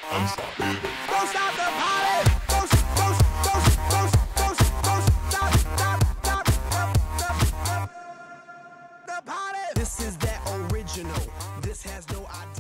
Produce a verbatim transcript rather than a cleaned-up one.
Don't stop the party. Don't, don't, don't, don't, don't, don't stop, stop, stop, stop, stop, stop the party. This is that original. This has no idea.